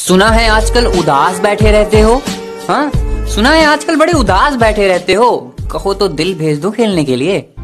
सुना है आजकल उदास बैठे रहते हो। हाँ, सुना है आजकल बड़े उदास बैठे रहते हो। कहो तो दिल भेज दो खेलने के लिए।